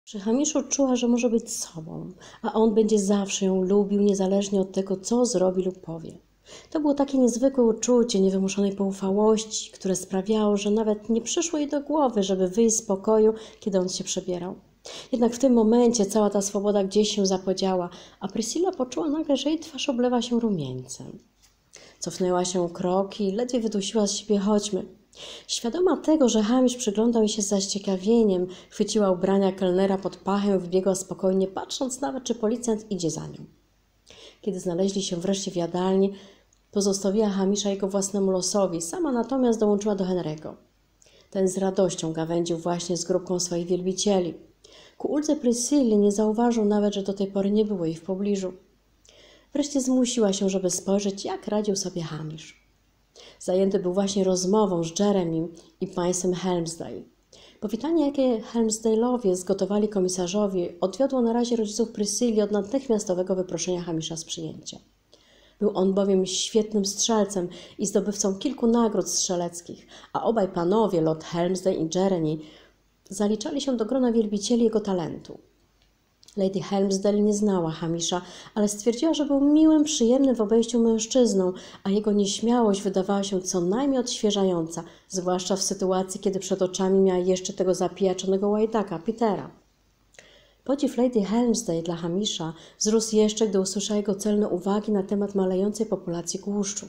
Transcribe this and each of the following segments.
Przy Hamiszu czuła, że może być sobą, a on będzie zawsze ją lubił, niezależnie od tego, co zrobi lub powie. To było takie niezwykłe uczucie niewymuszonej poufałości, które sprawiało, że nawet nie przyszło jej do głowy, żeby wyjść z pokoju, kiedy on się przebierał. Jednak w tym momencie cała ta swoboda gdzieś się zapodziała, a Priscilla poczuła nagle, że jej twarz oblewa się rumieńcem. Cofnęła się krok i ledwie wydusiła z siebie chodźmy. Świadoma tego, że Hamish przyglądał jej się z zaciekawieniem, chwyciła ubrania kelnera pod pachę i wybiegła spokojnie, patrząc nawet, czy policjant idzie za nią. Kiedy znaleźli się wreszcie w jadalni, pozostawiła Hamisha jego własnemu losowi, sama natomiast dołączyła do Henry'ego. Ten z radością gawędził właśnie z grupką swoich wielbicieli. Ku uldze Priscilli nie zauważył nawet, że do tej pory nie było jej w pobliżu. Wreszcie zmusiła się, żeby spojrzeć, jak radził sobie Hamish. Zajęty był właśnie rozmową z Jeremym i państwem Helmsdale. Powitanie, jakie Helmsdale'owie zgotowali komisarzowi, odwiodło na razie rodziców Priscilli od natychmiastowego wyproszenia Hamisha z przyjęcia. Był on bowiem świetnym strzelcem i zdobywcą kilku nagród strzeleckich, a obaj panowie, Lord Helmsdale i Jeremy, zaliczali się do grona wielbicieli jego talentu. Lady Helmsdale nie znała Hamisha, ale stwierdziła, że był miłym, przyjemnym w obejściu mężczyzną, a jego nieśmiałość wydawała się co najmniej odświeżająca, zwłaszcza w sytuacji, kiedy przed oczami miała jeszcze tego zapijaczonego łajdaka, Petera. Podziw Lady Helmsdale dla Hamisha wzrósł jeszcze, gdy usłyszała jego celne uwagi na temat malejącej populacji głuszczów.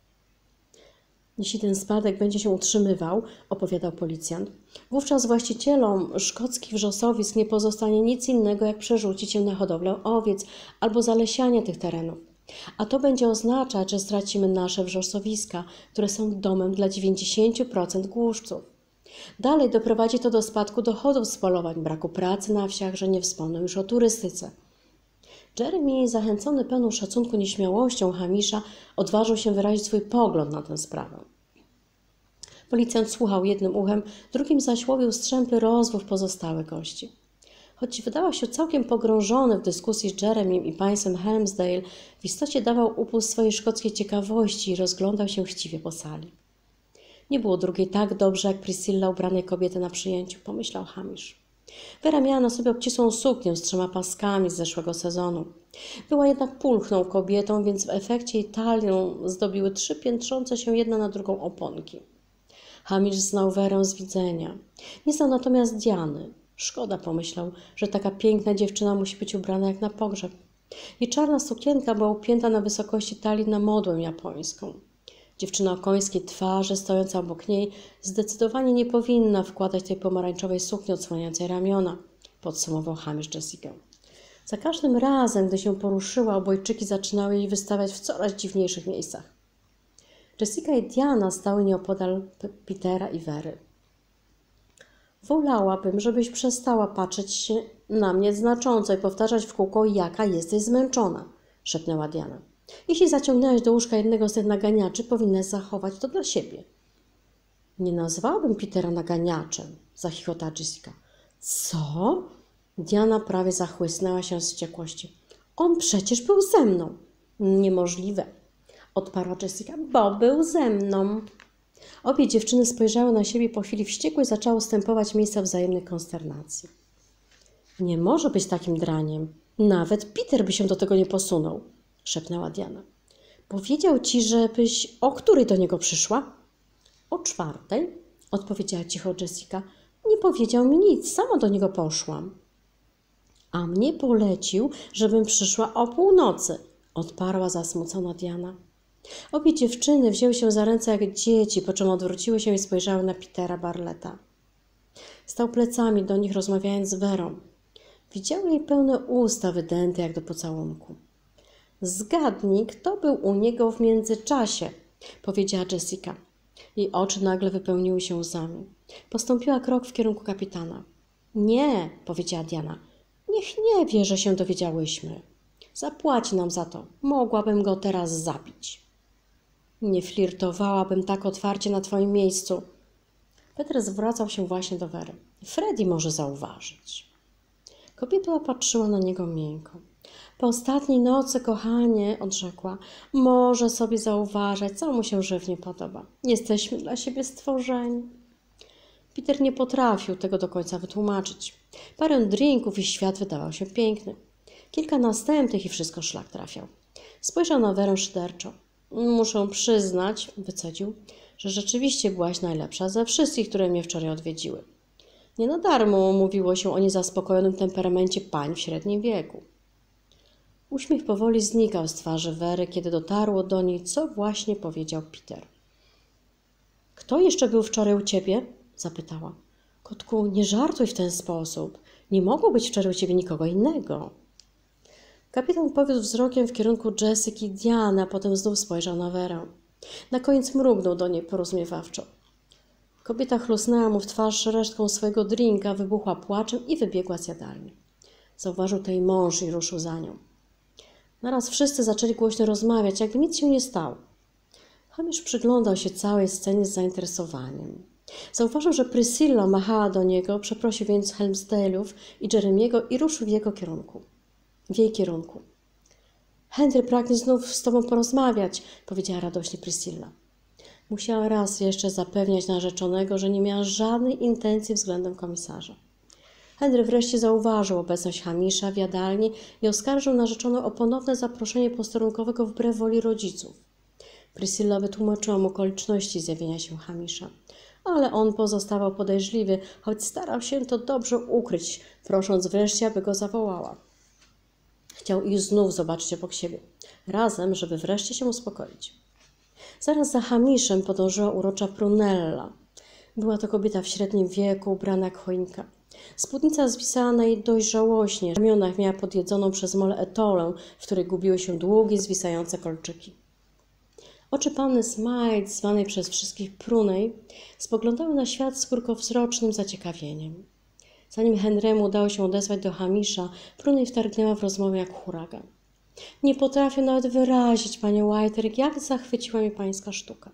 Jeśli ten spadek będzie się utrzymywał, opowiadał policjant, wówczas właścicielom szkockich wrzosowisk nie pozostanie nic innego, jak przerzucić się na hodowlę owiec albo zalesianie tych terenów. A to będzie oznaczać, że stracimy nasze wrzosowiska, które są domem dla 90% głuszców. Dalej doprowadzi to do spadku dochodów z polowań, braku pracy na wsiach, że nie wspomnę już o turystyce. Jeremy, zachęcony pełną szacunku nieśmiałością Hamisha, odważył się wyrazić swój pogląd na tę sprawę. Policjant słuchał jednym uchem, drugim zaś łowił strzępy rozmów pozostałych gości. Choć wydawał się całkiem pogrążony w dyskusji z Jeremym i państwem Helmsdale, w istocie dawał upust swojej szkockiej ciekawości i rozglądał się chciwie po sali. Nie było drugiej tak dobrze jak Priscilla ubranej kobiety na przyjęciu, pomyślał Hamish. Vera miała na sobie obcisłą suknię z 3 paskami z zeszłego sezonu. Była jednak pulchną kobietą, więc w efekcie jej talię zdobiły 3 piętrzące się jedna na drugą oponki. Hamish znał Werę z widzenia. Nie znał natomiast Diany. Szkoda, pomyślał, że taka piękna dziewczyna musi być ubrana jak na pogrzeb. Jej czarna sukienka była upięta na wysokości talii na modłę japońską. Dziewczyna o końskiej twarzy, stojąca obok niej, zdecydowanie nie powinna wkładać tej pomarańczowej sukni odsłaniającej ramiona, podsumował Hamish Jessica. Za każdym razem, gdy się poruszyła, obojczyki zaczynały jej wystawiać w coraz dziwniejszych miejscach. Jessica i Diana stały nieopodal Petera i Wery. Wolałabym, żebyś przestała patrzeć się na mnie znacząco i powtarzać w kółko, jaka jesteś zmęczona, szepnęła Diana. Jeśli zaciągnęłaś do łóżka jednego z tych naganiaczy, powinnaś zachować to dla siebie. Nie nazwałabym Petera naganiaczem, zachichotała Jessica. Co? Diana prawie zachłysnęła się z wściekłości. On przecież był ze mną. Niemożliwe, odparła Jessica, bo był ze mną. Obie dziewczyny spojrzały na siebie po chwili wściekłe i zaczęły ustępować miejsca wzajemnej konsternacji. Nie może być takim draniem. Nawet Peter by się do tego nie posunął, szepnęła Diana. Powiedział ci, żebyś o której do niego przyszła? O 4, odpowiedziała cicho Jessica. Nie powiedział mi nic, sama do niego poszłam. A mnie polecił, żebym przyszła o północy, odparła zasmucona Diana. Obie dziewczyny wzięły się za ręce jak dzieci, po czym odwróciły się i spojrzały na Petera Barletta. Stał plecami do nich, rozmawiając z Werą. Widziały jej pełne usta, wydęte jak do pocałunku. Zgadnij, kto był u niego w międzyczasie, powiedziała Jessica. Jej oczy nagle wypełniły się łzami. Postąpiła krok w kierunku kapitana. Nie, powiedziała Diana. Niech nie wie, że się dowiedziałyśmy. Zapłaci nam za to. Mogłabym go teraz zabić. Nie flirtowałabym tak otwarcie na twoim miejscu. Peter zwracał się właśnie do Wery. Freddie może zauważyć. Kobieta patrzyła na niego miękko. Po ostatniej nocy, kochanie, odrzekła, może sobie zauważać, co mu się żywnie podoba. Jesteśmy dla siebie stworzeni. Peter nie potrafił tego do końca wytłumaczyć. Parę drinków i świat wydawał się piękny. Kilka następnych i wszystko szlak trafiał. Spojrzał na Werę szyderczo. Muszę przyznać, wycedził, że rzeczywiście byłaś najlepsza ze wszystkich, które mnie wczoraj odwiedziły. Nie na darmo mówiło się o niezaspokojonym temperamencie pań w średnim wieku. Uśmiech powoli znikał z twarzy Wery, kiedy dotarło do niej, co właśnie powiedział Peter. Kto jeszcze był wczoraj u ciebie? Zapytała. Kotku, nie żartuj w ten sposób. Nie mogło być wczoraj u ciebie nikogo innego. Kapitan powiódł wzrokiem w kierunku Jessica i Diany, a potem znów spojrzał na Werę. Na koniec mrugnął do niej porozumiewawczo. Kobieta chlusnęła mu w twarz resztką swojego drinka, wybuchła płaczem i wybiegła z jadalni. Zauważył to jej mąż i ruszył za nią. Naraz wszyscy zaczęli głośno rozmawiać, jakby nic się nie stało. Hamish przyglądał się całej scenie z zainteresowaniem. Zauważył, że Priscilla machała do niego, przeprosił więc Helmsdale'ów i Jeremiego i ruszył w jej kierunku. Henry pragnie znów z tobą porozmawiać, powiedziała radośnie Priscilla. Musiała raz jeszcze zapewniać narzeczonego, że nie miała żadnej intencji względem komisarza. Henry wreszcie zauważył obecność Hamisha w jadalni i oskarżył narzeczoną o ponowne zaproszenie posterunkowego wbrew woli rodziców. Priscilla wytłumaczyła mu okoliczności zjawienia się Hamisha, ale on pozostawał podejrzliwy, choć starał się to dobrze ukryć, prosząc wreszcie, aby go zawołała. Chciał ich znów zobaczyć obok siebie, razem, żeby wreszcie się uspokoić. Zaraz za Hamishem podążyła urocza Prunella. Była to kobieta w średnim wieku, ubrana jak choinka. Spódnica zwisała na jej dość żałośnie. W ramionach miała podjedzoną przez mole etolę, w której gubiły się długie, zwisające kolczyki. Oczy panny Smythe, zwanej przez wszystkich Prunej, spoglądały na świat z krótkowzrocznym zaciekawieniem. Zanim Henry'emu udało się odezwać do Hamisha, Prunej wtargnęła w rozmowę jak huragan. Nie potrafię nawet wyrazić, panie Whitehill, jak zachwyciła mnie pańska sztuka.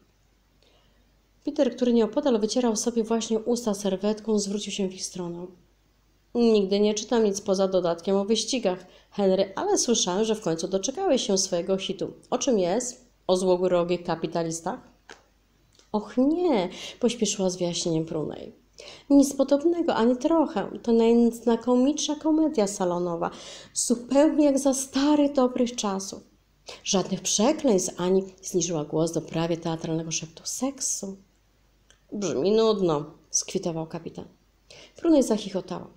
Peter, który nieopodal wycierał sobie właśnie usta serwetką, zwrócił się w ich stronę. Nigdy nie czytam nic poza dodatkiem o wyścigach, Henry, ale słyszałem, że w końcu doczekałeś się swojego hitu. O czym jest? O złogórogich kapitalistach? Och nie, pośpieszyła z wyjaśnieniem Prunej. Nic podobnego, ani trochę. To najznakomitsza komedia salonowa, zupełnie jak za starych, dobrych czasów. Żadnych przekleństw, ani zniżyła głos do prawie teatralnego szeptu seksu. Brzmi nudno, skwitował kapitan. Prunej zachichotała.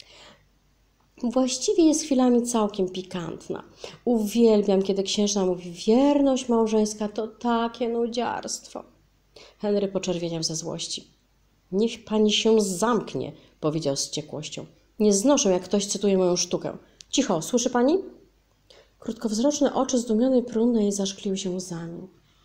Właściwie jest chwilami całkiem pikantna. Uwielbiam, kiedy księżna mówi, wierność małżeńska to takie nudziarstwo. Henry poczerwieniał ze złości. Niech pani się zamknie, powiedział z wściekłością. Nie znoszę, jak ktoś cytuje moją sztukę. Cicho, słyszy pani? Krótkowzroczne oczy zdumionej Prunej zaszkliły się łzami.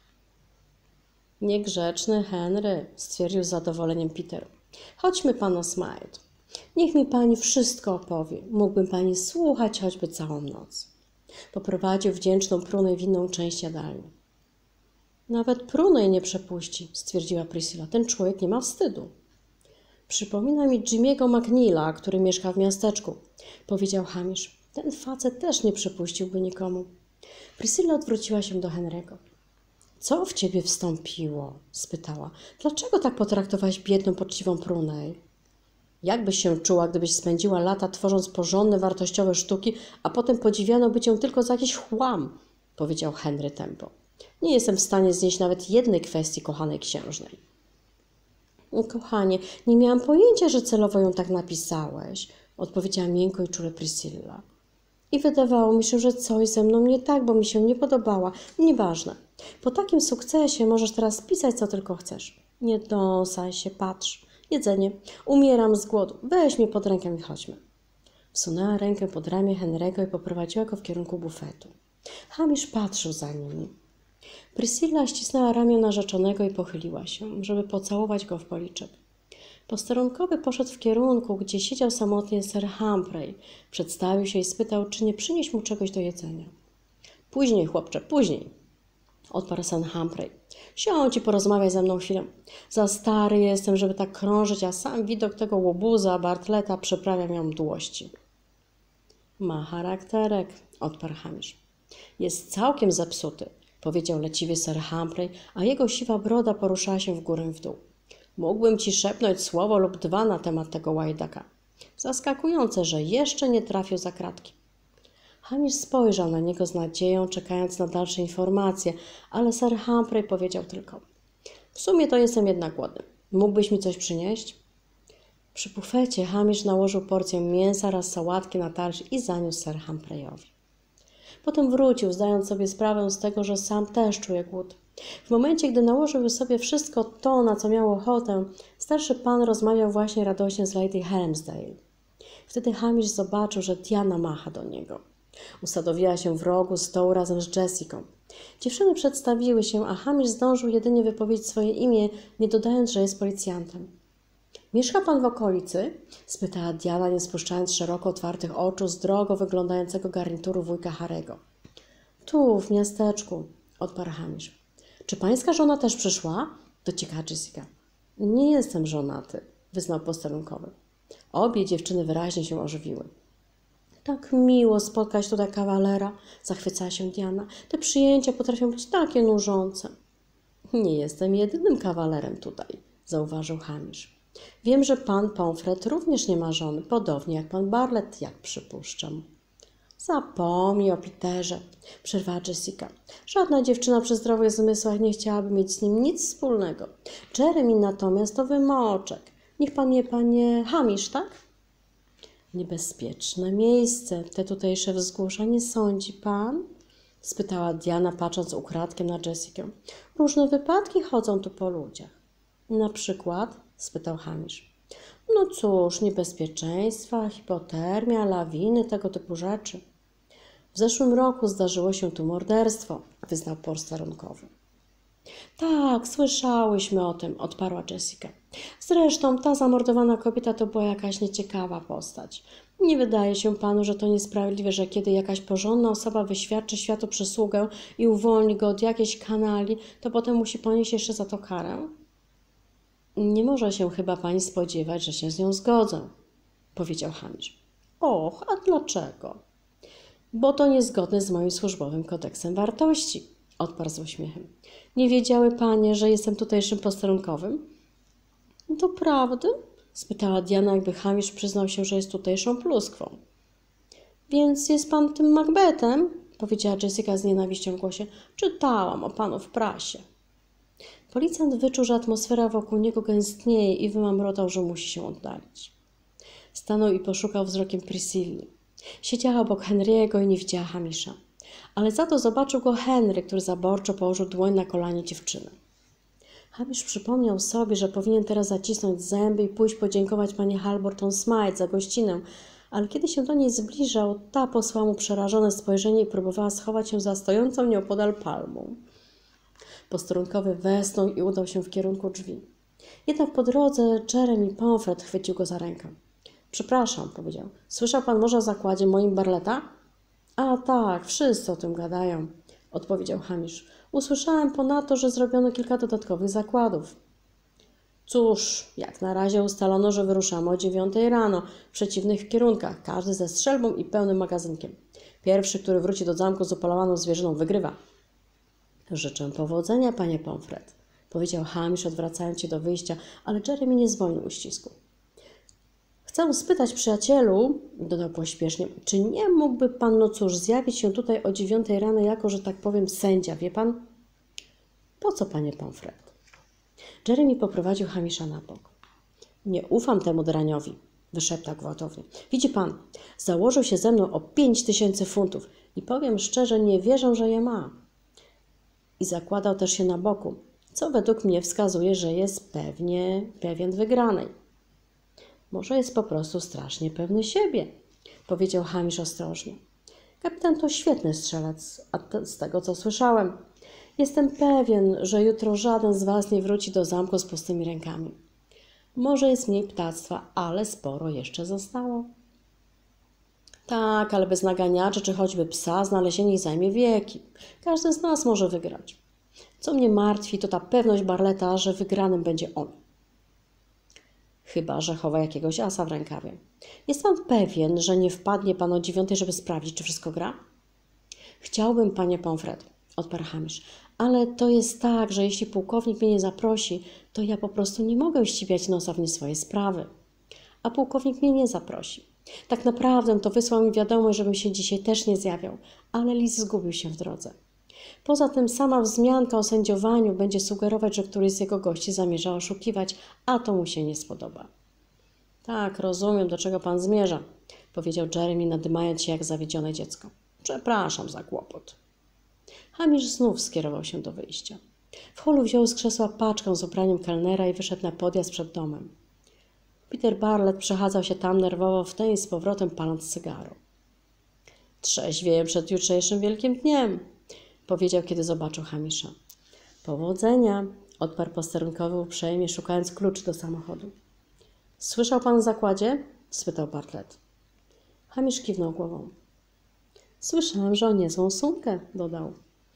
Niegrzeczny Henry, stwierdził z zadowoleniem Peter. Chodźmy, pana Smythe. Niech mi pani wszystko opowie. Mógłbym pani słuchać choćby całą noc. Poprowadził wdzięczną Prunej w inną część jadalni. Nawet Prunej nie przepuści, stwierdziła Priscilla. Ten człowiek nie ma wstydu. Przypomina mi Jimmy'ego McNeila, który mieszka w miasteczku, powiedział Hamish. Ten facet też nie przepuściłby nikomu. Priscilla odwróciła się do Henry'ego. Co w ciebie wstąpiło? Spytała. Dlaczego tak potraktowałaś biedną, poczciwą Prunej? Jak byś się czuła, gdybyś spędziła lata tworząc porządne, wartościowe sztuki, a potem podziwiano by cię tylko za jakiś chłam? Powiedział Henry tępo. Nie jestem w stanie znieść nawet jednej kwestii kochanej księżnej. Kochanie, nie miałam pojęcia, że celowo ją tak napisałeś, odpowiedziała miękko i czule Priscilla. I wydawało mi się, że coś ze mną nie tak, bo mi się nie podobała. Nieważne. Po takim sukcesie możesz teraz pisać, co tylko chcesz. Nie dąsaj się, patrz. Jedzenie. Umieram z głodu. Weź mnie pod rękę i chodźmy. Wsunęła rękę pod ramię Henry'ego i poprowadziła go w kierunku bufetu. Hamish patrzył za nimi. Priscilla ścisnęła ramię narzeczonego i pochyliła się, żeby pocałować go w policzek. Posterunkowy poszedł w kierunku, gdzie siedział samotnie Sir Humphrey. Przedstawił się i spytał, czy nie przynieść mu czegoś do jedzenia. Później, chłopcze, później, odparł Sir Humphrey. Siądź i porozmawiaj ze mną chwilę. Za stary jestem, żeby tak krążyć, a sam widok tego łobuza Bartleta przyprawia mnie mdłości. Ma charakterek, odparł Hamish. Jest całkiem zepsuty, powiedział leciwie Sir Humphrey, a jego siwa broda poruszała się w górę i w dół. Mógłbym ci szepnąć słowo lub dwa na temat tego łajdaka. Zaskakujące, że jeszcze nie trafił za kratki. Hamish spojrzał na niego z nadzieją, czekając na dalsze informacje, ale Sir Humphrey powiedział tylko: w sumie to jestem jednak głodny. Mógłbyś mi coś przynieść? Przy bufecie Hamish nałożył porcję mięsa oraz sałatki na talerz i zaniósł Sir Humphreyowi. Potem wrócił, zdając sobie sprawę z tego, że sam też czuje głód. W momencie, gdy nałożył sobie wszystko to, na co miał ochotę, starszy pan rozmawiał właśnie radośnie z Lady Helmsdale. Wtedy Hamish zobaczył, że Diana macha do niego. Usadowiła się w rogu stołu razem z Jessicą. Dziewczyny przedstawiły się, a Hamish zdążył jedynie wypowiedzieć swoje imię, nie dodając, że jest policjantem. Mieszka pan w okolicy? Spytała Diana, nie spuszczając szeroko otwartych oczu z drogo wyglądającego garnituru wujka Harego. Tu, w miasteczku, odparł Hamish. Czy pańska żona też przyszła? Dociekała Jessica. Nie jestem żonaty, wyznał posterunkowy. Obie dziewczyny wyraźnie się ożywiły. Tak miło spotkać tutaj kawalera, zachwycała się Diana. Te przyjęcia potrafią być takie nużące. Nie jestem jedynym kawalerem tutaj, zauważył Hamish. Wiem, że pan Pomfret również nie ma żony, podobnie jak pan Bartlett, jak przypuszczam. Zapomnij o Peterze, przerwała Jessica. Żadna dziewczyna przy zdrowych zmysłach nie chciałaby mieć z nim nic wspólnego. Jeremy natomiast to wymoczek. Niech pan nie, panie Hamish, tak? Niebezpieczne miejsce, te tutejsze wzgórza, nie sądzi pan? Spytała Diana, patrząc ukradkiem na Jessikę. Różne wypadki chodzą tu po ludziach. Na przykład? Spytał Hamish. No cóż, niebezpieczeństwa, hipotermia, lawiny, tego typu rzeczy. W zeszłym roku zdarzyło się tu morderstwo, wyznał posterunkowy. Tak, słyszałyśmy o tym, odparła Jessica. Zresztą ta zamordowana kobieta to była jakaś nieciekawa postać. Nie wydaje się panu, że to niesprawiedliwe, że kiedy jakaś porządna osoba wyświadczy światu przysługę i uwolni go od jakiejś kanali, to potem musi ponieść jeszcze za to karę? Nie może się chyba pani spodziewać, że się z nią zgodzę, powiedział Hamish. Och, a dlaczego? Bo to niezgodne z moim służbowym kodeksem wartości, odparł z uśmiechem. Nie wiedziały panie, że jestem tutejszym posterunkowym? To prawdy? Spytała Diana, jakby Hamish przyznał się, że jest tutejszą pluskwą. Więc jest pan tym Macbethem? Powiedziała Jessica z nienawiścią w głosie. Czytałam o panu w prasie. Policjant wyczuł, że atmosfera wokół niego gęstnieje i wymamrotał, że musi się oddalić. Stanął i poszukał wzrokiem Priscilli. Siedziała obok Henry'ego i nie widziała Hamisha. Ale za to zobaczył go Henry, który zaborczo położył dłoń na kolanie dziewczyny. Hamish przypomniał sobie, że powinien teraz zacisnąć zęby i pójść podziękować pani Halborton Smythe za gościnę, ale kiedy się do niej zbliżał, ta posłała mu przerażone spojrzenie i próbowała schować się za stojącą nieopodal palmą. Posterunkowy westchnął i udał się w kierunku drzwi. Jednak po drodze Jeremy Pomfret chwycił go za rękę. Przepraszam, powiedział. Słyszał pan może o zakładzie moim Bartletta? A tak, wszyscy o tym gadają, odpowiedział Hamish. Usłyszałem ponadto, że zrobiono kilka dodatkowych zakładów. Cóż, jak na razie ustalono, że wyruszamy o 9 rano w przeciwnych kierunkach, każdy ze strzelbą i pełnym magazynkiem. Pierwszy, który wróci do zamku z upolowaną zwierzyną, wygrywa. Życzę powodzenia, panie Pomfret, powiedział Hamish, odwracając się do wyjścia, ale Jeremy nie zwolnił uścisku. Chcę spytać, przyjacielu, dodał pośpiesznie, czy nie mógłby pan, no cóż, zjawić się tutaj o 9 rano jako, że tak powiem, sędzia, wie pan? Po co, panie Pomfret? Jeremy poprowadził Hamisha na bok. Nie ufam temu draniowi, wyszeptał gwałtownie. Widzi pan, założył się ze mną o 5000 funtów i powiem szczerze, nie wierzę, że je ma. I zakładał też się na boku, co według mnie wskazuje, że jest pewien wygranej. Może jest po prostu strasznie pewny siebie, powiedział Hamish ostrożnie. Kapitan to świetny strzelec, a z tego co słyszałem. Jestem pewien, że jutro żaden z was nie wróci do zamku z pustymi rękami. Może jest mniej ptactwa, ale sporo jeszcze zostało. Tak, ale bez naganiaczy czy choćby psa znalezienie ich zajmie wieki. Każdy z nas może wygrać. Co mnie martwi, to ta pewność Bartletta, że wygranym będzie on. Chyba że chowa jakiegoś asa w rękawie. Jest pan pewien, że nie wpadnie pan o 9, żeby sprawdzić, czy wszystko gra? Chciałbym, panie Pomfret, odparł Hamish, Ale to jest tak, że jeśli pułkownik mnie nie zaprosi, to ja po prostu nie mogę ścibiać nosa w nie swoje sprawy. A pułkownik mnie nie zaprosi. Tak naprawdę to wysłał mi wiadomość, żebym się dzisiaj też nie zjawiał, ale list zgubił się w drodze. Poza tym sama wzmianka o sędziowaniu będzie sugerować, że któryś z jego gości zamierza oszukiwać, a to mu się nie spodoba. Tak, rozumiem, do czego pan zmierza, powiedział Jeremy, nadymając się jak zawiedzione dziecko. Przepraszam za kłopot. Hamish znów skierował się do wyjścia. W holu wziął z krzesła paczkę z ubraniem kelnera i wyszedł na podjazd przed domem. Peter Bartlett przechadzał się tam nerwowo w ten i z powrotem paląc cygaro. Trzeźwieję przed jutrzejszym wielkim dniem, powiedział, kiedy zobaczył Hamisha. Powodzenia, odparł posterunkowy uprzejmie, szukając kluczy do samochodu. Słyszał pan w zakładzie? Spytał Bartlett. Hamish kiwnął głową. Słyszałem, że o niezłą sumkę, dodał.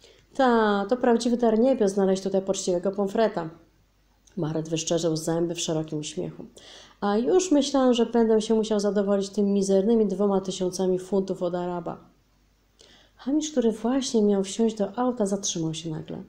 Ta, to prawdziwy dar niebios znaleźć tutaj poczciwego pomfreta. Barrett wyszczerzył zęby w szerokim uśmiechu. A już myślałem, że będę się musiał zadowolić tym mizernymi 2000 funtów od Araba. Hamish, który właśnie miał wsiąść do auta, zatrzymał się nagle.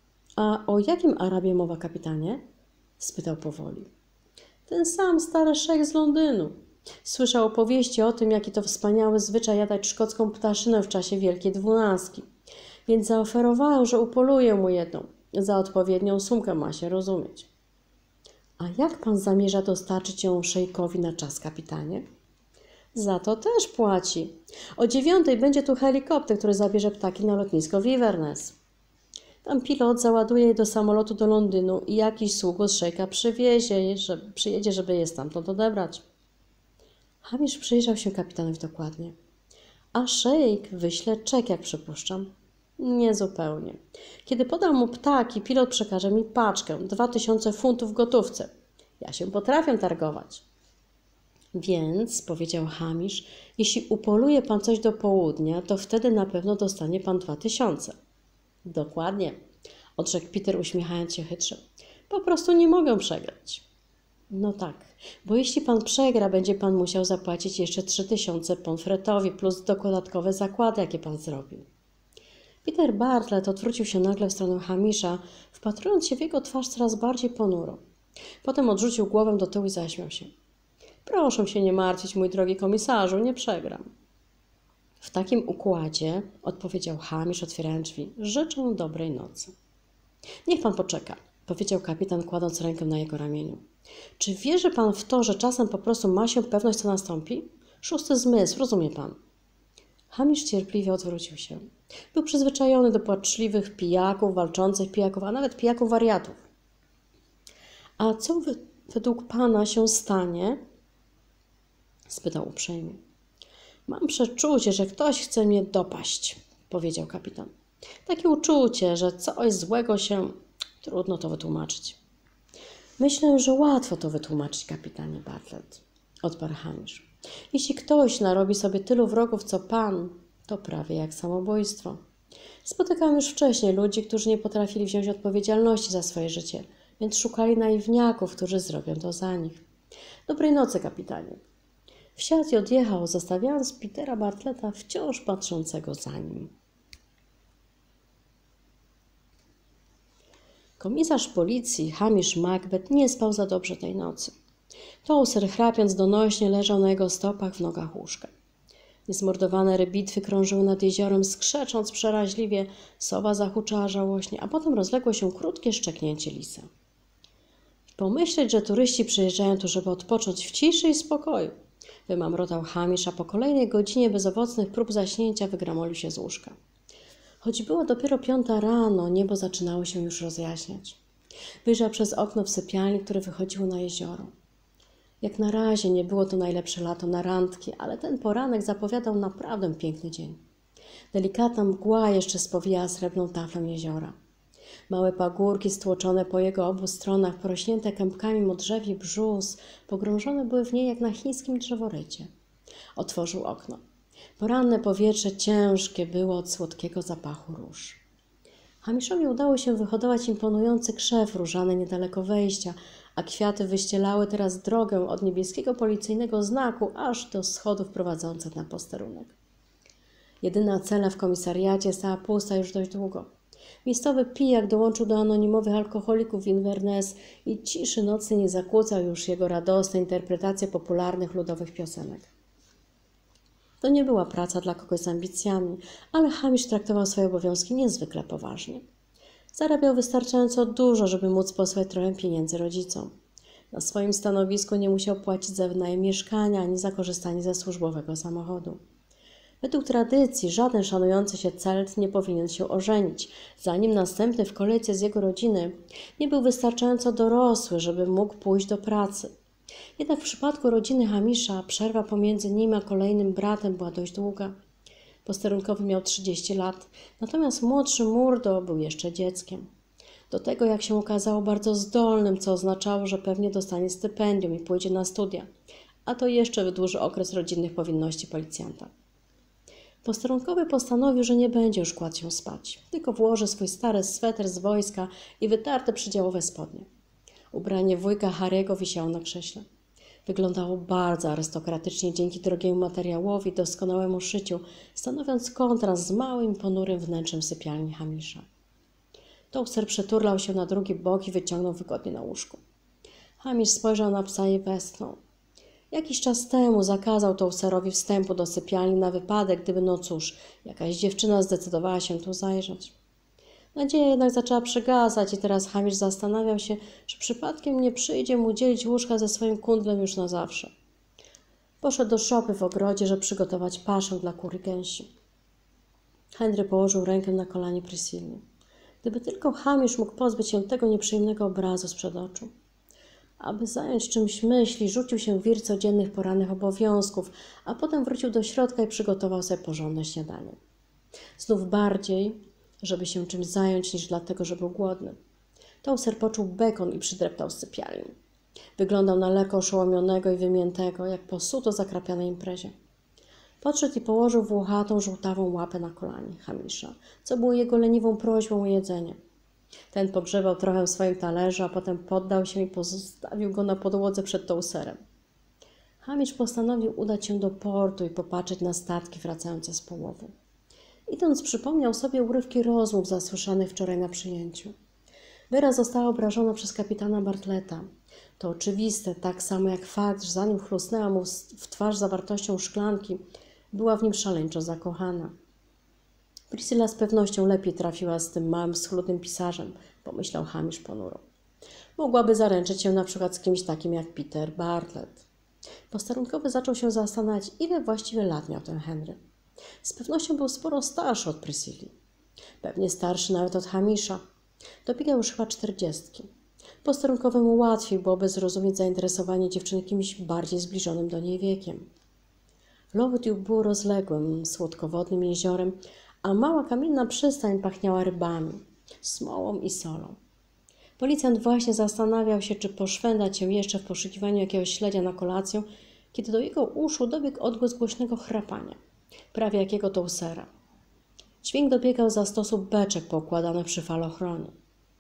A o jakim Arabie mowa, kapitanie? Spytał powoli. Ten sam stary szejk z Londynu. Słyszał opowieści o tym, jaki to wspaniały zwyczaj jadać szkocką ptaszynę w czasie Wielkiej Dwunastki. Więc zaoferowałem, że upoluję mu jedną. Za odpowiednią sumkę, ma się rozumieć. A jak pan zamierza dostarczyć ją szejkowi na czas, kapitanie? Za to też płaci. O 9:00 będzie tu helikopter, który zabierze ptaki na lotnisko w Inverness. Tam pilot załaduje je do samolotu do Londynu i jakiś sługo z szejka przyjedzie, żeby je stamtąd odebrać. Hamish przyjrzał się kapitanowi dokładnie. A szejk wyśle czek, jak przypuszczam. Nie zupełnie. Kiedy podam mu ptaki, pilot przekaże mi paczkę, 2000 funtów w gotówce. Ja się potrafię targować. Więc, powiedział Hamish, jeśli upoluje pan coś do południa, to wtedy na pewno dostanie pan 2000. Dokładnie, odrzekł Peter, uśmiechając się chytrze. Po prostu nie mogę przegrać. No tak, bo jeśli pan przegra, będzie pan musiał zapłacić jeszcze 3000 Pomfretowi plus dodatkowe zakłady, jakie pan zrobił. Peter Bartlett odwrócił się nagle w stronę Hamisha, wpatrując się w jego twarz coraz bardziej ponuro. Potem odrzucił głowę do tyłu i zaśmiał się. Proszę się nie martwić, mój drogi komisarzu, nie przegram. W takim układzie, odpowiedział Hamish, otwierając drzwi, życzę dobrej nocy. Niech pan poczeka, powiedział kapitan, kładąc rękę na jego ramieniu. Czy wierzy pan w to, że czasem po prostu ma się pewność, co nastąpi? Szósty zmysł, rozumie pan. Hamish cierpliwie odwrócił się. Był przyzwyczajony do płaczliwych pijaków, walczących pijaków, a nawet pijaków wariatów. A co według pana się stanie? Spytał uprzejmie. Mam przeczucie, że ktoś chce mnie dopaść, powiedział kapitan. Takie uczucie, że coś złego się... Trudno to wytłumaczyć. Myślę, że łatwo to wytłumaczyć, kapitanie Bartlett, odparł Hamish. Jeśli ktoś narobi sobie tylu wrogów, co pan, to prawie jak samobójstwo. Spotykałem już wcześniej ludzi, którzy nie potrafili wziąć odpowiedzialności za swoje życie, więc szukali naiwniaków, którzy zrobią to za nich. Dobrej nocy, kapitanie. Wsiadł i odjechał, zostawiając Petera Bartletta wciąż patrzącego za nim. Komisarz policji Hamish Macbeth nie spał za dobrze tej nocy. Towser, chrapiąc donośnie, leżał na jego stopach w nogach łóżka. Niezmordowane rybitwy krążyły nad jeziorem, skrzecząc przeraźliwie, sowa zahuczała żałośnie, a potem rozległo się krótkie szczeknięcie lisa. Pomyśleć, że turyści przyjeżdżają tu, żeby odpocząć w ciszy i spokoju, wymamrotał Hamish, a po kolejnej godzinie bezowocnych prób zaśnięcia wygramolił się z łóżka. Choć było dopiero 5 rano, niebo zaczynało się już rozjaśniać. Wyjrzał przez okno w sypialni, które wychodziło na jezioro. Jak na razie nie było to najlepsze lato na randki, ale ten poranek zapowiadał naprawdę piękny dzień. Delikatna mgła jeszcze spowijała srebrną taflę jeziora. Małe pagórki stłoczone po jego obu stronach, porośnięte kępkami modrzewi brzus, pogrążone były w niej jak na chińskim drzeworycie. Otworzył okno. Poranne powietrze ciężkie było od słodkiego zapachu róż. Hamiszowi udało się wyhodować imponujący krzew różany niedaleko wejścia, a kwiaty wyścielały teraz drogę od niebieskiego policyjnego znaku aż do schodów prowadzących na posterunek. Jedyna cela w komisariacie stała pusta już dość długo. Miejscowy pijak dołączył do anonimowych alkoholików w Inverness i ciszy nocnej nie zakłócał już jego radosne interpretacje popularnych ludowych piosenek. To nie była praca dla kogoś z ambicjami, ale Hamish traktował swoje obowiązki niezwykle poważnie. Zarabiał wystarczająco dużo, żeby móc posłać trochę pieniędzy rodzicom. Na swoim stanowisku nie musiał płacić za wynajem mieszkania ani za korzystanie ze służbowego samochodu. Według tradycji żaden szanujący się Celt nie powinien się ożenić, zanim następny w kolejce z jego rodziny nie był wystarczająco dorosły, żeby mógł pójść do pracy. Jednak w przypadku rodziny Hamisha przerwa pomiędzy nim a kolejnym bratem była dość długa. Posterunkowy miał 30 lat, natomiast młodszy Murdo był jeszcze dzieckiem. Do tego, jak się okazało, bardzo zdolnym, co oznaczało, że pewnie dostanie stypendium i pójdzie na studia, a to jeszcze wydłuży okres rodzinnych powinności policjanta. Posterunkowy postanowił, że nie będzie już kładł się spać, tylko włoży swój stary sweter z wojska i wytarte przydziałowe spodnie. Ubranie wujka Harry'ego wisiało na krześle. Wyglądało bardzo arystokratycznie dzięki drogiemu materiałowi, doskonałemu szyciu, stanowiąc kontrast z małym, ponurym wnętrzem sypialni Hamisha. Towser przeturlał się na drugi bok i wyciągnął wygodnie na łóżku. Hamish spojrzał na psa i westchnął. Jakiś czas temu zakazał Towserowi wstępu do sypialni na wypadek, gdyby, no cóż, jakaś dziewczyna zdecydowała się tu zajrzeć. Nadzieja jednak zaczęła przygasać i teraz Hamish zastanawiał się, czy przypadkiem nie przyjdzie mu dzielić łóżka ze swoim kundlem już na zawsze. Poszedł do szopy w ogrodzie, żeby przygotować paszę dla kury gęsi. Henry położył rękę na kolanie Priscilli. Gdyby tylko Hamish mógł pozbyć się tego nieprzyjemnego obrazu sprzed oczu. Aby zająć czymś myśli, rzucił się w wir codziennych porannych obowiązków, a potem wrócił do środka i przygotował sobie porządne śniadanie. Znów bardziej, żeby się czymś zająć, niż dlatego, że był głodny. Towser poczuł bekon i przydreptał z sypialni. Wyglądał na lekko oszołomionego i wymiętego, jak po suto zakrapianej imprezie. Podszedł i położył włochatą, żółtawą łapę na kolanie Hamisha, co było jego leniwą prośbą o jedzenie. Ten pogrzebał trochę w swoim talerzu, a potem poddał się i pozostawił go na podłodze przed Towserem. Hamish postanowił udać się do portu i popatrzeć na statki wracające z połowu. Idąc, przypomniał sobie urywki rozmów zasłyszanych wczoraj na przyjęciu. Vera została obrażona przez kapitana Bartletta. To oczywiste, tak samo jak fakt, że zanim chlusnęła mu w twarz zawartością szklanki, była w nim szaleńczo zakochana. Priscilla z pewnością lepiej trafiła z tym małym, schludnym pisarzem, pomyślał Hamish ponuro. Mogłaby zaręczyć się na przykład z kimś takim jak Peter Bartlett. Posterunkowy zaczął się zastanawiać, ile właściwie lat miał ten Henry. Z pewnością był sporo starszy od Priscilli. Pewnie starszy nawet od Hamisha. Dobiegał już chyba 40. Posterunkowemu łatwiej byłoby zrozumieć zainteresowanie dziewczyny kimś bardziej zbliżonym do niej wiekiem. Lowood było rozległym, słodkowodnym jeziorem, a mała kamienna przystań pachniała rybami, smołą i solą. Policjant właśnie zastanawiał się, czy poszwendać się jeszcze w poszukiwaniu jakiegoś śledzia na kolację, kiedy do jego uszu dobiegł odgłos głośnego chrapania, prawie jakiego Towsera. Dźwięk dobiegał za stosu beczek poukładanych przy falochronie.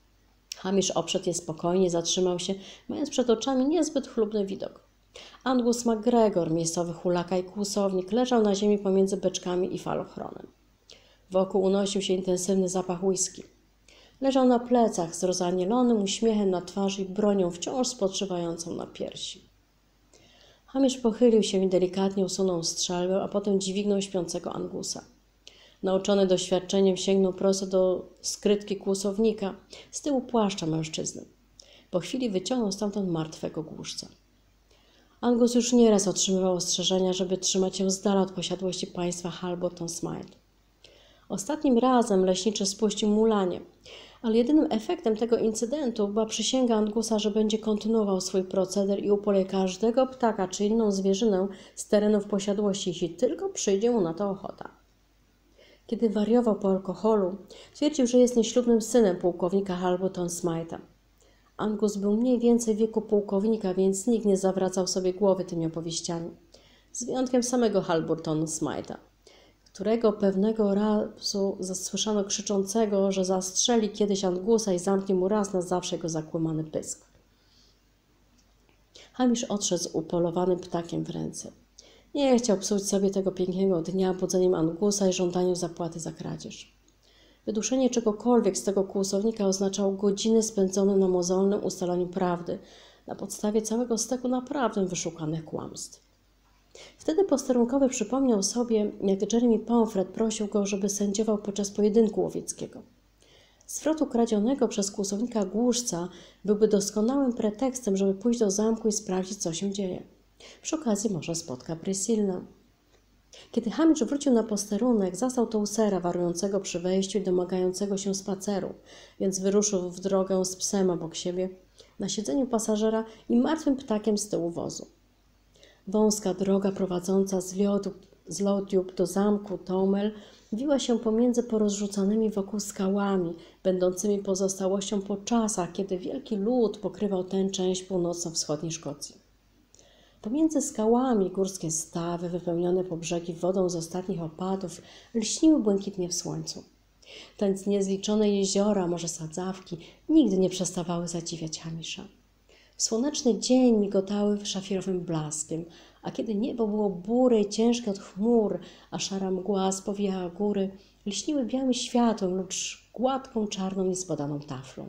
Hamish obszedł je spokojnie, zatrzymał się, mając przed oczami niezbyt chlubny widok. Angus MacGregor, miejscowy hulaka i kłusownik, leżał na ziemi pomiędzy beczkami i falochronem. Wokół unosił się intensywny zapach whisky. Leżał na plecach z rozanielonym uśmiechem na twarzy i bronią wciąż spoczywającą na piersi. Hamish pochylił się i delikatnie usunął strzelbę, a potem dźwignął śpiącego Angusa. Nauczony doświadczeniem sięgnął prosto do skrytki kłusownika z tyłu płaszcza mężczyzny. Po chwili wyciągnął stamtąd martwego głuszca. Angus już nieraz otrzymywał ostrzeżenia, żeby trzymać się z dala od posiadłości państwa Halberton Smythe. Ostatnim razem leśniczy spuścił mu lanie, ale jedynym efektem tego incydentu była przysięga Angusa, że będzie kontynuował swój proceder i upolie każdego ptaka czy inną zwierzynę z terenów posiadłości, jeśli tylko przyjdzie mu na to ochota. Kiedy wariował po alkoholu, twierdził, że jest nieślubnym synem pułkownika Halberton Smythe'a. Angus był mniej więcej w wieku pułkownika, więc nikt nie zawracał sobie głowy tymi opowieściami. Z wyjątkiem samego Halbertona Smythe'a, którego pewnego razu zasłyszano krzyczącego, że zastrzeli kiedyś Angusa i zamknie mu raz na zawsze jego zakłamany pysk. Hamish odszedł z upolowanym ptakiem w ręce. Nie chciał psuć sobie tego pięknego dnia budzeniem Angusa i żądaniem zapłaty za kradzież. Wyduszenie czegokolwiek z tego kłusownika oznaczało godziny spędzone na mozolnym ustalaniu prawdy, na podstawie całego steku naprawdę wyszukanych kłamstw. Wtedy posterunkowy przypomniał sobie, jak Jeremy Pomfret prosił go, żeby sędziował podczas pojedynku łowieckiego. Zwrot ukradzionego przez kłusownika głuszca byłby doskonałym pretekstem, żeby pójść do zamku i sprawdzić, co się dzieje. Przy okazji może spotka Priscillę. Kiedy Hamish wrócił na posterunek, zastał Tousera warującego przy wejściu i domagającego się spaceru, więc wyruszył w drogę z psem obok siebie, na siedzeniu pasażera i martwym ptakiem z tyłu wozu. Wąska droga prowadząca z Lothiup do zamku Tomel wiła się pomiędzy porozrzucanymi wokół skałami, będącymi pozostałością po czasach, kiedy wielki lód pokrywał tę część północno-wschodniej Szkocji. Pomiędzy skałami górskie stawy, wypełnione po brzegi wodą z ostatnich opadów, lśniły błękitnie w słońcu. Te niezliczone jeziora, może sadzawki, nigdy nie przestawały zadziwiać Hamisha. W słoneczny dzień migotały szafirowym blaskiem, a kiedy niebo było bure i ciężkie od chmur, a szara mgła spowijała góry, lśniły białym światłem lub gładką, czarną, niezbadaną taflą.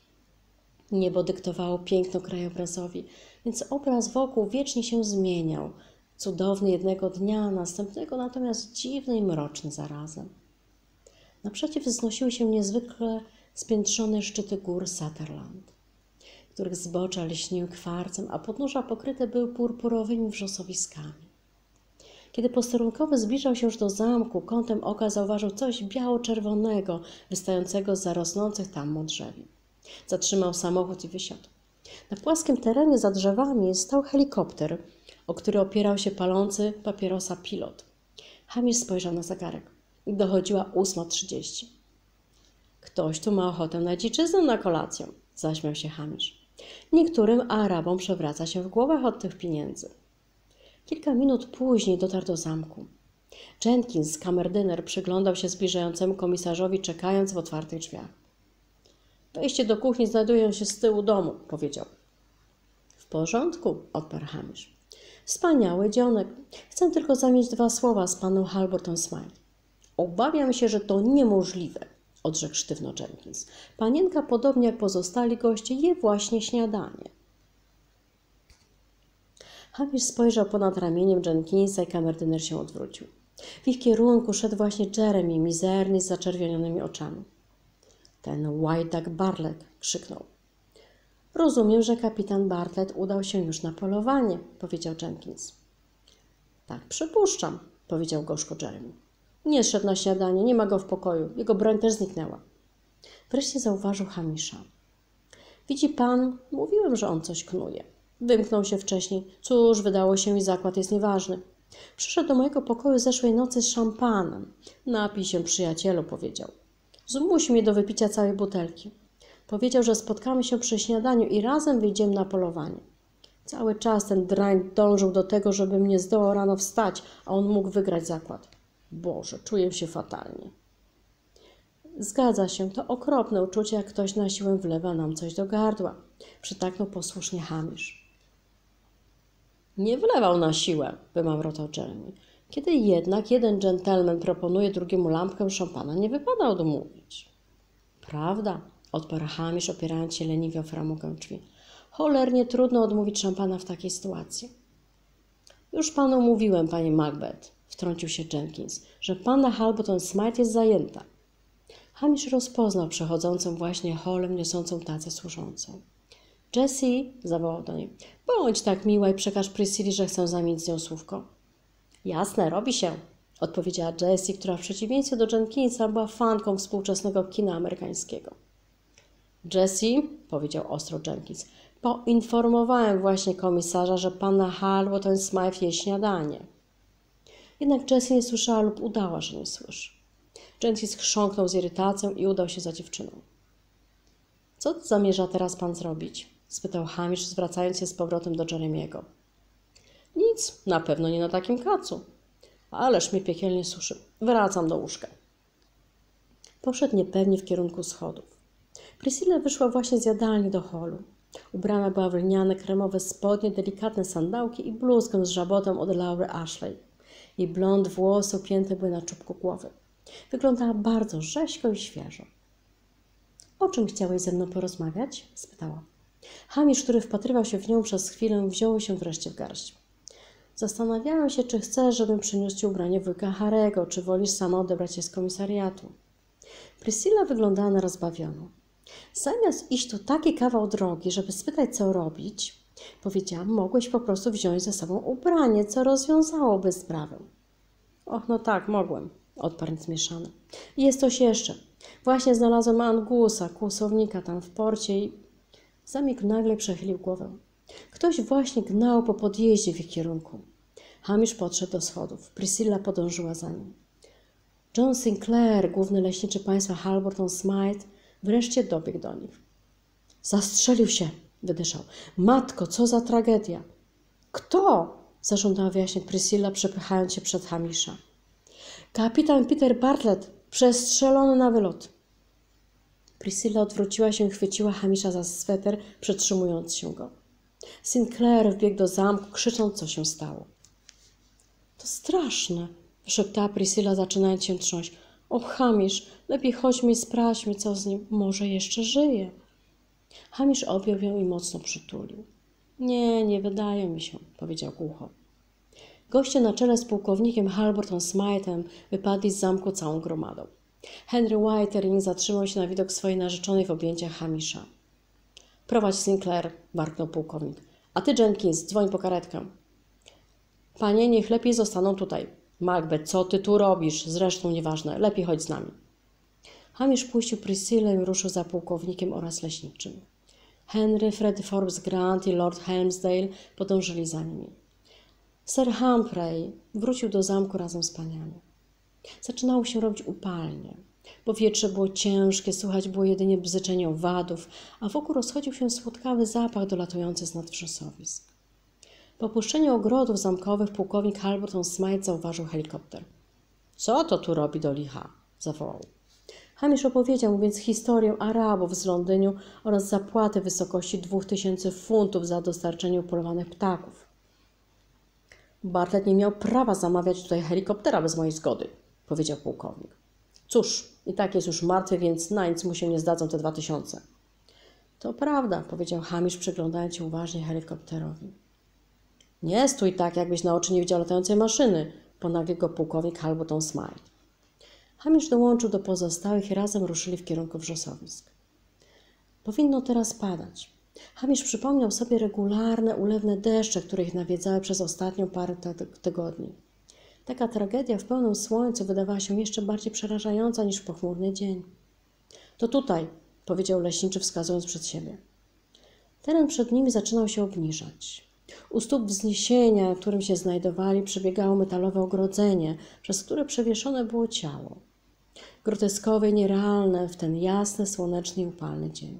Niebo dyktowało piękno krajobrazowi, więc obraz wokół wiecznie się zmieniał. Cudowny jednego dnia, następnego natomiast dziwny i mroczny zarazem. Naprzeciw wznosiły się niezwykle spiętrzone szczyty gór Sutherland, których zbocza lśniły kwarcem, a podnóża pokryte były purpurowymi wrzosowiskami. Kiedy posterunkowy zbliżał się już do zamku, kątem oka zauważył coś biało-czerwonego, wystającego z zarosnących tam drzewi. Zatrzymał samochód i wysiadł. Na płaskim terenie za drzewami stał helikopter, o który opierał się palący papierosa pilot. Hamish spojrzał na zegarek. Dochodziła 8:30. Ktoś tu ma ochotę na dziczyznę na kolację, zaśmiał się Hamish. Niektórym Arabom przewraca się w głowach od tych pieniędzy. Kilka minut później dotarł do zamku. Jenkins, kamerdyner, przyglądał się zbliżającemu komisarzowi, czekając w otwartych drzwiach. Wejście do kuchni znajduje się z tyłu domu, powiedział. W porządku, odparł Hamish. Wspaniały dzionek. Chcę tylko zamienić 2 słowa z panem Halberton Smythe. Obawiam się, że to niemożliwe, odrzekł sztywno Jenkins. Panienka, podobnie jak pozostali goście, je właśnie śniadanie. Hamish spojrzał ponad ramieniem Jenkinsa i kamerdyner się odwrócił. W ich kierunku szedł właśnie Jeremy, mizerny z zaczerwienionymi oczami. Ten White Duck Bartlett, krzyknął. Rozumiem, że kapitan Bartlett udał się już na polowanie, powiedział Jenkins. Tak, przypuszczam, powiedział gorzko Jeremy. Nie szedł na śniadanie, nie ma go w pokoju. Jego broń też zniknęła. Wreszcie zauważył Hamisha. Widzi pan, mówiłem, że on coś knuje. Wymknął się wcześniej. Cóż, wydało się i zakład jest nieważny. Przyszedł do mojego pokoju zeszłej nocy z szampanem. Napij się, przyjacielu, powiedział. Zmuś mnie do wypicia całej butelki. Powiedział, że spotkamy się przy śniadaniu i razem wyjdziemy na polowanie. Cały czas ten drań dążył do tego, żebym nie zdołał rano wstać, a on mógł wygrać zakład. Boże, czuję się fatalnie. Zgadza się, to okropne uczucie, jak ktoś na siłę wlewa nam coś do gardła. Przytaknął posłusznie Hamish. Nie wlewał na siłę, wymamrotał Jeremy. Kiedy jednak jeden dżentelmen proponuje drugiemu lampkę szampana, nie wypada odmówić. Prawda, odparł Hamish, opierając się leniwie o framugę drzwi. Cholernie trudno odmówić szampana w takiej sytuacji. Już panu mówiłem, panie Macbeth, wtrącił się Jenkins, że panna Halberton Smythe jest zajęta. Hamish rozpoznał przechodzącą właśnie holem niosącą tacę służącą. Jessie, zawołał do niej, bądź tak miła i przekaż Priscilli, że chcę zamienić z nią słówko. Jasne, robi się, odpowiedziała Jessie, która w przeciwieństwie do Jenkinsa była fanką współczesnego kina amerykańskiego. Jessie, powiedział ostro Jenkins, poinformowałem właśnie komisarza, że panna Halberton Smythe je śniadanie. Jednak Jessie nie słyszała lub udała, że nie słyszy. Jenkins chrząknął z irytacją i udał się za dziewczyną. Co zamierza teraz pan zrobić? Spytał Hamish, zwracając się z powrotem do Jeremiego. Nic, na pewno nie na takim kacu. Ależ mnie piekielnie suszy. Wracam do łóżka. Poszedł niepewnie w kierunku schodów. Priscilla wyszła właśnie z jadalni do holu. Ubrana była w lniane, kremowe spodnie, delikatne sandałki i bluzkę z żabotem od Laury Ashley. Jej blond włosy upięte były na czubku głowy. Wyglądała bardzo rzeźko i świeżo. O czym chciałeś ze mną porozmawiać? Spytała. Hamish, który wpatrywał się w nią przez chwilę, wziął się wreszcie w garść. Zastanawiałem się, czy chcesz, żebym przyniósł ci ubranie wujka Harego, czy wolisz sama odebrać je z komisariatu. Priscilla wyglądała na rozbawioną. Zamiast iść tu taki kawał drogi, żeby spytać, co robić, powiedziałam, mogłeś po prostu wziąć ze sobą ubranie, co rozwiązałoby sprawę. Och, no tak, mogłem, odparł zmieszany. I jest coś jeszcze. Właśnie znalazłem Angusa, kłusownika tam w porcie i... Zamilkł nagle, przechylił głowę. Ktoś właśnie gnał po podjeździe w ich kierunku. Hamish podszedł do schodów. Priscilla podążyła za nim. John Sinclair, główny leśniczy państwa Halberton Smythe, wreszcie dobiegł do nich. Zastrzelił się, wydyszał. Matko, co za tragedia. Kto? Zażądała wyjaśnić Priscilla, przepychając się przed Hamisha. Kapitan Peter Bartlett, przestrzelony na wylot. Priscilla odwróciła się i chwyciła Hamisha za sweter, przytrzymując się go. Sinclair wbiegł do zamku, krzycząc, co się stało. To straszne, wyszeptała Priscilla, zaczynając się trząść. O, Hamish, lepiej chodźmy i sprawdźmy, co z nim. Może jeszcze żyje. Hamish objął ją i mocno przytulił. Nie wydaje mi się, powiedział głucho. Goście na czele z pułkownikiem Halberton Smythem wypadli z zamku całą gromadą. Henry Whitering zatrzymał się na widok swojej narzeczonej w objęciach Hamisha. Prowadź, Sinclair, warknął pułkownik. A ty, Jenkins, dzwoń po karetkę. Panie, niech lepiej zostaną tutaj. Macbeth, co ty tu robisz? Zresztą nieważne, lepiej chodź z nami. Hamish puścił Priscillę i ruszył za pułkownikiem oraz leśniczym. Henry, Fred Forbes Grant i Lord Helmsdale podążyli za nimi. Sir Humphrey wrócił do zamku razem z paniami. Zaczynało się robić upalnie. Powietrze było ciężkie, słychać było jedynie bzyczenie owadów, a wokół rozchodził się słodkawy zapach dolatujący z nadwrzosowisk. Po opuszczeniu ogrodów zamkowych pułkownik Halberton Smythe zauważył helikopter. Co to tu robi do licha? Zawołał. Hamish opowiedział mu więc historię Arabów z Londynu oraz zapłaty w wysokości 2000 funtów za dostarczenie upolowanych ptaków. Bartlett nie miał prawa zamawiać tutaj helikoptera bez mojej zgody, powiedział pułkownik. Cóż, i tak jest już martwy, więc na nic mu się nie zdadzą te 2000. To prawda, powiedział Hamish, przyglądając się uważnie helikopterowi. Nie stój tak, jakbyś na oczy nie widział latającej maszyny, ponawił go pułkownik Halberton Smythe. Hamish dołączył do pozostałych i razem ruszyli w kierunku wrzosowisk. Powinno teraz padać. Hamish przypomniał sobie regularne, ulewne deszcze, które ich nawiedzały przez ostatnią parę tygodni. Taka tragedia w pełnym słońcu wydawała się jeszcze bardziej przerażająca niż pochmurny dzień. To tutaj, powiedział leśniczy, wskazując przed siebie. Teren przed nimi zaczynał się obniżać. U stóp wzniesienia, na którym się znajdowali, przebiegało metalowe ogrodzenie, przez które przewieszone było ciało. Groteskowe i nierealne w ten jasny, słoneczny i upalny dzień.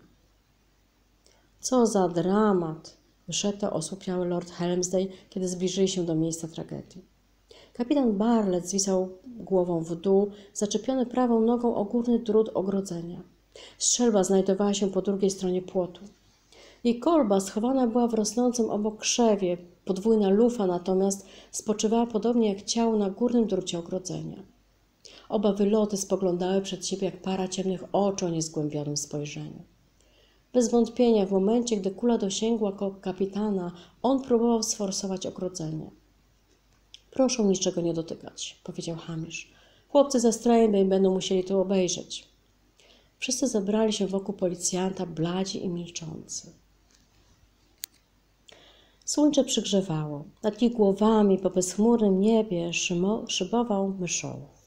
Co za dramat! Wyszeptał osłupiały Lord Helmsdale, kiedy zbliżyli się do miejsca tragedii. Kapitan Bartlett zwisał głową w dół, zaczepiony prawą nogą o górny drut ogrodzenia. Strzelba znajdowała się po drugiej stronie płotu. Jej kolba schowana była w rosnącym obok krzewie, podwójna lufa natomiast spoczywała podobnie jak ciało na górnym drucie ogrodzenia. Oba wyloty spoglądały przed siebie jak para ciemnych oczu o niezgłębionym spojrzeniu. Bez wątpienia w momencie, gdy kula dosięgła kapitana, on próbował sforsować ogrodzenie. Proszę niczego nie dotykać, powiedział Hamish. Chłopcy ze Stranby będą musieli to obejrzeć. Wszyscy zebrali się wokół policjanta, bladzi i milczący. Słońce przygrzewało. Nad ich głowami po bezchmurnym niebie szybował myszołów.